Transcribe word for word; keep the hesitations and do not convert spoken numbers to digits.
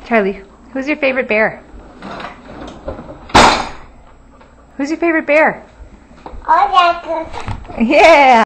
Charlie, who's your favorite bear? Who's your favorite bear? Oh, that's Yeah!